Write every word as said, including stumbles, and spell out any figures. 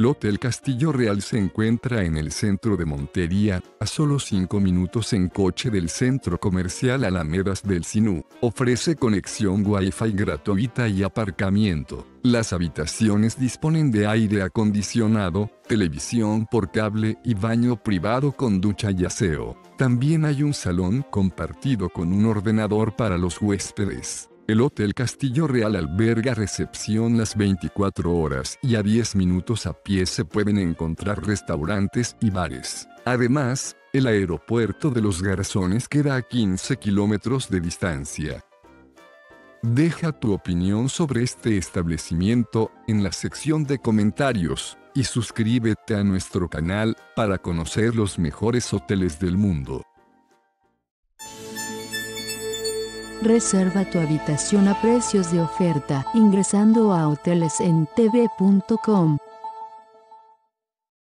El Hotel Castillo Real se encuentra en el centro de Montería, a solo cinco minutos en coche del centro comercial Alamedas del Sinú. Ofrece conexión Wi-Fi gratuita y aparcamiento. Las habitaciones disponen de aire acondicionado, televisión por cable y baño privado con ducha y aseo. También hay un salón compartido con un ordenador para los huéspedes. El Hotel Castillo Real alberga recepción las veinticuatro horas y a diez minutos a pie se pueden encontrar restaurantes y bares. Además, el aeropuerto de Los Garzones queda a quince kilómetros de distancia. Deja tu opinión sobre este establecimiento en la sección de comentarios y suscríbete a nuestro canal para conocer los mejores hoteles del mundo. Reserva tu habitación a precios de oferta ingresando a hoteles en t v punto com.